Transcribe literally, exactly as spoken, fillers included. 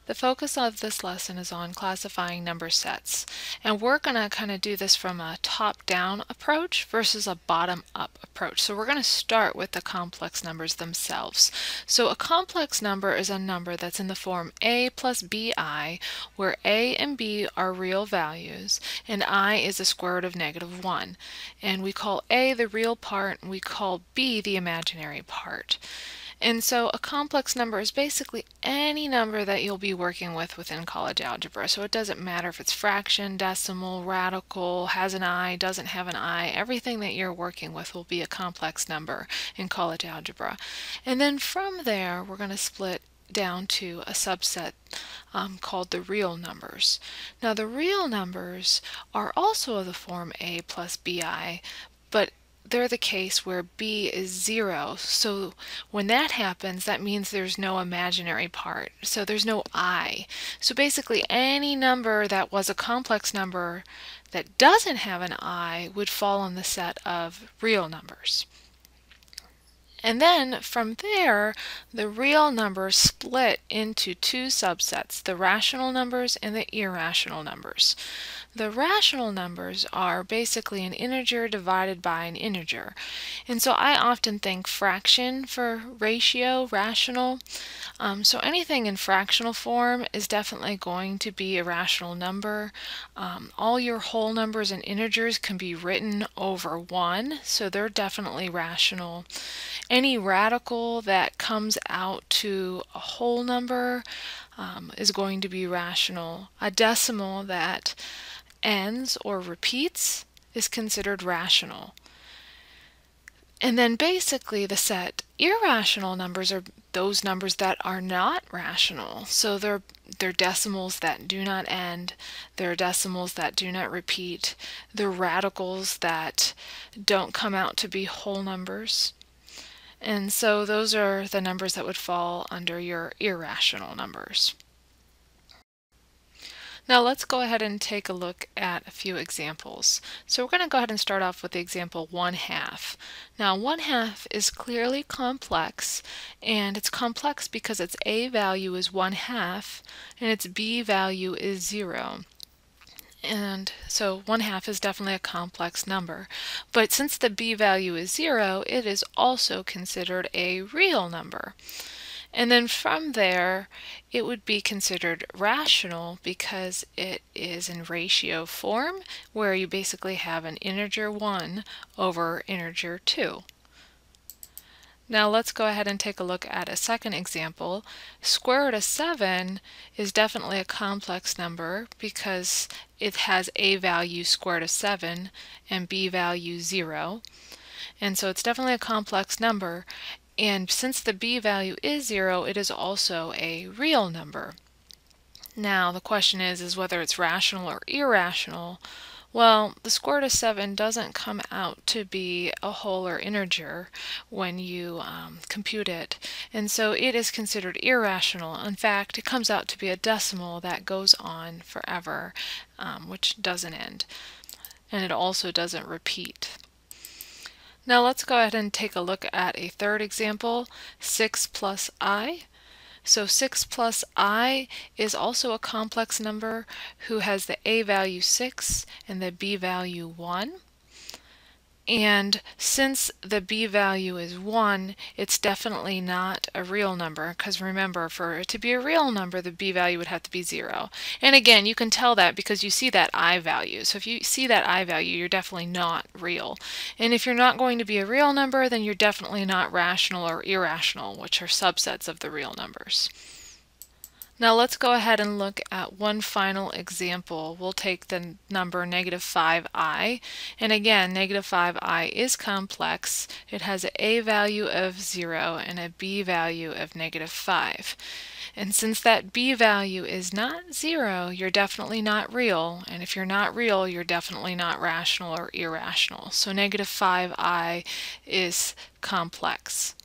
The focus of this lesson is on classifying number sets, and we're going to kind of do this from a top-down approach versus a bottom-up approach. So we're going to start with the complex numbers themselves. So a complex number is a number that's in the form a plus bi, where a and b are real values and I is the square root of negative one. And we call a the real part and we call b the imaginary part. And so a complex number is basically any number that you'll be working with within college algebra. So it doesn't matter if it's fraction, decimal, radical, has an I, doesn't have an I. Everything that you're working with will be a complex number in college algebra. And then from there, we're going to split down to a subset um, called the real numbers. Now the real numbers are also of the form a plus bi, but they're the case where b is zero. So when that happens, that means there's no imaginary part. So there's no I. So basically any number that was a complex number that doesn't have an I would fall in the set of real numbers. And then from there, the real numbers split into two subsets, the rational numbers and the irrational numbers. The rational numbers are basically an integer divided by an integer. And so I often think fraction for ratio, rational. Um, so anything in fractional form is definitely going to be a rational number. Um, all your whole numbers and integers can be written over one, so they're definitely rational. Any radical that comes out to a whole number um, is going to be rational. A decimal that ends or repeats is considered rational. And then basically the set irrational numbers are those numbers that are not rational. So they're, they're decimals that do not end, they're decimals that do not repeat, they're radicals that don't come out to be whole numbers. And so those are the numbers that would fall under your irrational numbers. Now let's go ahead and take a look at a few examples. So we're going to go ahead and start off with the example one half. Now one half is clearly complex, and it's complex because its a value is one half and its b value is zero. And so one half is definitely a complex number. But since the b value is zero, it is also considered a real number. And then from there, it would be considered rational because it is in ratio form, where you basically have an integer one over integer two. Now let's go ahead and take a look at a second example. Square root of seven is definitely a complex number because it has a value square root of seven and b value zero. And so it's definitely a complex number. And since the b value is zero, it is also a real number. Now the question is, is whether it's rational or irrational. Well, the square root of seven doesn't come out to be a whole or integer when you um, compute it, and so it is considered irrational. In fact, it comes out to be a decimal that goes on forever, um, which doesn't end, and it also doesn't repeat. Now let's go ahead and take a look at a third example, six plus I. So six plus I is also a complex number who has the a value six and the b value one. And since the b value is one, it's definitely not a real number, because remember, for it to be a real number, the b value would have to be zero. And again, you can tell that because you see that I value. So if you see that I value, you're definitely not real. And if you're not going to be a real number, then you're definitely not rational or irrational, which are subsets of the real numbers. Now let's go ahead and look at one final example. We'll take the number negative five i, and again, negative five i is complex. It has an a value of zero and a b value of negative five. And since that b value is not zero, you're definitely not real, and if you're not real, you're definitely not rational or irrational. So negative five i is complex.